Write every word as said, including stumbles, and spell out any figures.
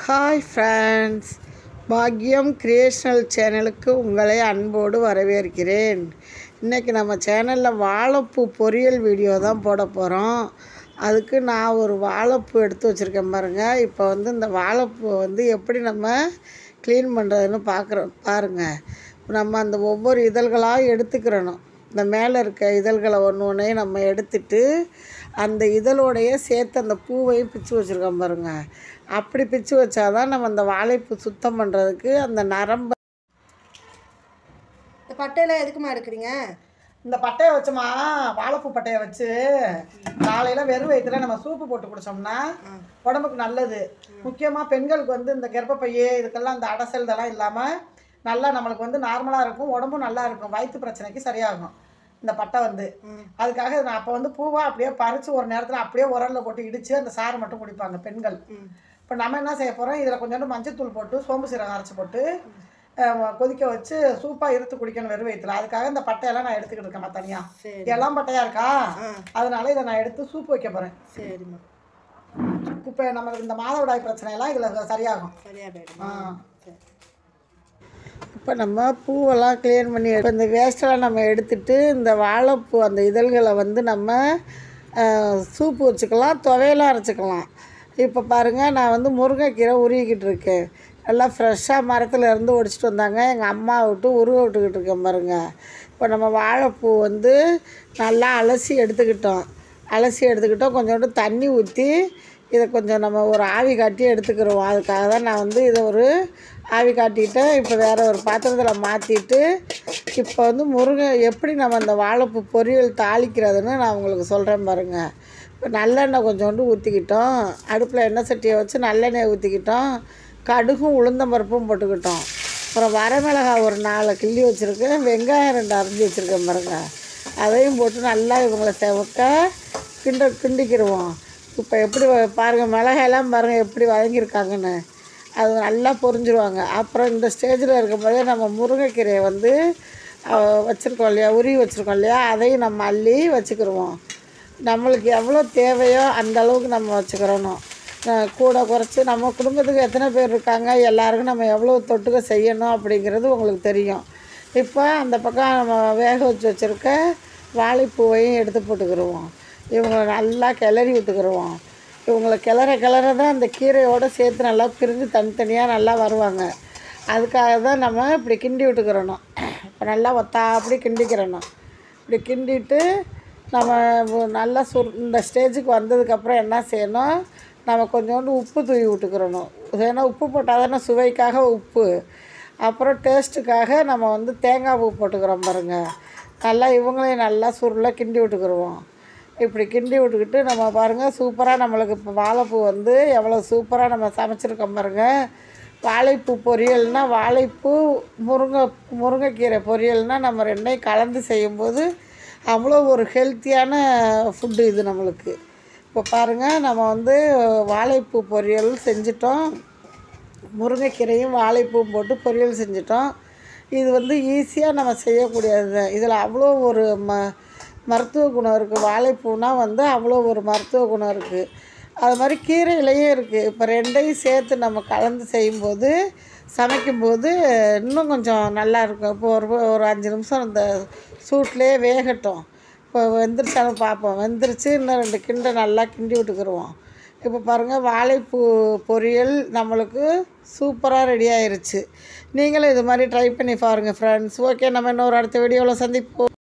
Hi friends, பாக்யம் creational சேனலுக்கு உங்களை அன்போடு வரவேற்கிறேன். இன்றைக்கி நம்ம சேனலில் வாழைப்பூ பொரியல் வீடியோ தான் போட போகிறோம். அதுக்கு நான் ஒரு வாழைப்பூ எடுத்து வச்சுருக்கேன் பாருங்கள். இப்போ வந்து இந்த வாழைப்பூ வந்து எப்படி நம்ம க்ளீன் பண்ணுறதுன்னு பார்க்குறோம் பாருங்கள். நம்ம அந்த ஒவ்வொரு இதழ்களாக எடுத்துக்கிறணும். இந்த மேலே இருக்க இதழ்களை ஒன்று ஒன்றையும் நம்ம எடுத்துட்டு அந்த இதழோடையே சேர்த்து அந்த பூவையும் பிச்சு வச்சுருக்கோம் பாருங்கள். அப்படி பிச்சு வச்சாதான் நம்ம அந்த வாழைப்பூ சுத்தம் பண்ணுறதுக்கு அந்த நரம்பு. இந்த பட்டையெல்லாம் எதுக்குமா எடுக்கிறீங்க? இந்த பட்டையை வச்சோமா, வாழைப்பூ பட்டையை வச்சு காலையில் வெறும் வயிற்றுல நம்ம சூப்பு போட்டு குடித்தோம்னா உடம்புக்கு நல்லது. முக்கியமாக பெண்களுக்கு வந்து இந்த கர்ப்பப்பையே இதுக்கெல்லாம் அந்த அடசல் இதெல்லாம் இல்லாமல் நல்லா நம்மளுக்கு வந்து நார்மலாக இருக்கும், உடம்பும் நல்லா இருக்கும், வயிற்று பிரச்சனைக்கு சரியாகும் இந்த பட்டை வந்து. அதுக்காக நான் அப்போ வந்து பூவாக அப்படியே பறித்து ஒரு நேரத்தில் அப்படியே உரலில் போட்டு இடித்து அந்த சாறு மட்டும் குடிப்பாங்க பெண்கள். இப்போ நம்ம என்ன செய்ய போகிறோம், இதில் கொஞ்சோண்டு மஞ்சத்தூள் போட்டு சோம்பு சீரகம் அரைச்சி போட்டு கொதிக்க வச்சு சூப்பாக இருத்து குடிக்கணும் வெறும் வயிற்றுல. அதுக்காக இந்த பட்டையெல்லாம் நான் எடுத்துக்கிட்டு இருக்கேன் தனியாக. எல்லாம் பட்டையாக இருக்கா, அதனால இதை நான் எடுத்து சூப்பு வைக்க போகிறேன். சரிம்மா. இப்போ நம்மளுக்கு இந்த மாதவிடாய் பிரச்சனையெல்லாம் இதில் சரியாகும். சரியாகிடும். ஆ இப்போ நம்ம பூவெல்லாம் க்ளீன் பண்ணி இப்போ இந்த வேஸ்ட்டெல்லாம் நம்ம எடுத்துட்டு இந்த வாழைப்பூ அந்த இதழ்களை வந்து நம்ம சூப்பு வச்சுக்கலாம், துவையெல்லாம் அரைச்சிக்கலாம். இப்போ பாருங்கள், நான் வந்து முருங்கைக்கீரை உருவிக்கிட்டு இருக்கேன். நல்லா ஃப்ரெஷ்ஷாக மரத்தில் இருந்து ஒடிச்சிட்டு வந்தாங்க, எங்கள் அம்மா விட்டு உருவ விட்டுக்கிட்டு இருக்கேன் பாருங்கள். இப்போ நம்ம வாழைப்பூ வந்து நல்லா அலசி எடுத்துக்கிட்டோம் அலசி எடுத்துக்கிட்டோம் கொஞ்சோண்டு தண்ணி ஊற்றி இதை கொஞ்சம் நம்ம ஒரு ஆவி காட்டி எடுத்துக்கிறோம். அதுக்காக தான் நான் வந்து இதை ஒரு ஆவி காட்டிட்டேன். இப்போ வேறு ஒரு பாத்திரத்தில் மாற்றிட்டு இப்போ வந்து முருங்கை எப்படி நம்ம அந்த வாழைப்பூ பொரியல் தாளிக்கிறதுன்னு நான் உங்களுக்கு சொல்கிறேன் பாருங்கள். இப்போ நல்லெண்ணெய் கொஞ்சோண்டு ஊற்றிக்கிட்டோம், அடுப்பில் எண்ணெய் சட்டியை வச்சு நல்லெண்ணெய் ஊற்றிக்கிட்டோம், கடுகும் உளுந்தம்பருப்பும் போட்டுக்கிட்டோம். அப்புறம் வரமிளகாய் ஒரு நாலு கிள்ளி வச்சுருக்கேன், வெங்காயம் ரெண்டு அரைஞ்சி வச்சுருக்கேன் பாருங்கள். அதையும் போட்டு நல்லா இவங்களை செவக்க கிண்ட கிண்டிக்கிடுவோம். இப்போ எப்படி பாருங்கள், மிளகாயெல்லாம் பாருங்கள் எப்படி வதங்கியிருக்காங்கன்னு, அது நல்லா பொரிஞ்சிருவாங்க. அப்புறம் இந்த ஸ்டேஜில் இருக்கும்போதே நம்ம முருங்கைக்கீரையை வந்து வச்சுருக்கோம் இல்லையா, உருவி வச்சுருக்கோம் இல்லையா, அதையும் நம்ம அள்ளி வச்சுக்கிடுவோம். நம்மளுக்கு எவ்வளோ தேவையோ அந்த அளவுக்கு நம்ம வச்சுக்கிறணும். கூட குறைச்சி நம்ம குடும்பத்துக்கு எத்தனை பேர் இருக்காங்க, எல்லாருக்கும் நம்ம எவ்வளோ தொட்டுக்க செய்யணும் அப்படிங்கிறது உங்களுக்கு தெரியும். இப்போ அந்த பக்கம் நம்ம வேக வச்சு வச்சுருக்க வாழைப்பூவையும் எடுத்து போட்டுக்கிடுவோம். இவங்களை நல்லா கிளறி விட்டுக்கிடுவோம். இவங்களை கிளற கிளற தான் அந்த கீரையோடு சேர்த்து நல்லா பிரிஞ்சு தனித்தனியாக நல்லா வருவாங்க. அதுக்காக தான் நம்ம இப்படி கிண்டி விட்டுக்கிறணும். இப்போ நல்லா ஒத்தா அப்படி கிண்டிக்கிறணும். இப்படி கிண்டிட்டு நம்ம நல்லா சுர் இந்த ஸ்டேஜுக்கு வந்ததுக்கப்புறம் என்ன செய்யணும், நம்ம கொஞ்சோண்டு உப்பு தூவி விட்டுக்கிறணும். ஏன்னா உப்பு போட்டால் தானே சுவைக்காக உப்பு, அப்புறம் டேஸ்ட்டுக்காக நம்ம வந்து தேங்காய் பூ போட்டுக்கிறோம் பாருங்கள். நல்லா இவங்களையும் நல்லா சுருளாக கிண்டி விட்டுக்கிடுவோம். இப்படி கிண்டி விட்டுக்கிட்டு நம்ம பாருங்கள், சூப்பராக நம்மளுக்கு இப்போ வாழைப்பூ வந்து எவ்வளோ சூப்பராக நம்ம சமைச்சிருக்கோம் பாருங்கள். வாழைப்பூ பொரியல்னால் வாழைப்பூ முருங்கை முருங்கைக்கீரை பொரியல்னால் நம்ம ரெண்டையும் கலந்து செய்யும்போது அவ்வளோ ஒரு ஹெல்த்தியான ஃபுட்டு இது நம்மளுக்கு. இப்போ பாருங்கள், நம்ம வந்து வாழைப்பூ பொரியல் செஞ்சிட்டோம், முருங்கைக்கீரையும் வாழைப்பூவும் போட்டு பொரியல் செஞ்சிட்டோம். இது வந்து ஈஸியாக நம்ம செய்யக்கூடியது. இதில் அவ்வளோ ஒரு ம மருத்துவ குணம் இருக்குது. வாழைப்பூனா வந்து அவ்வளோ ஒரு மருத்துவ குணம் இருக்குது. அது மாதிரி கீரையிலையும் இருக்குது. இப்போ ரெண்டையும் சேர்த்து நம்ம கலந்து செய்யும்போது சமைக்கும்போது இன்னும் கொஞ்சம் நல்லாயிருக்கும். இப்போ ஒரு ஒரு அஞ்சு நிமிஷம் அந்த சூட்லேயே வேகட்டும். இப்போ வெந்துருச்சாலும் பார்ப்போம். வெந்துருச்சு, இன்னும் ரெண்டு கிண்டை நல்லா கிண்டி விட்டுக்கிடுவோம். இப்போ பாருங்கள், வாழைப்பூ பொரியல் நம்மளுக்கு சூப்பராக ரெடி ஆயிடுச்சு. நீங்களும் இது மாதிரி ட்ரை பண்ணி பாருங்கள் ஃப்ரெண்ட்ஸ். ஓகே, நம்ம இன்னொரு அடுத்த வீடியோவில் சந்திப்போம்.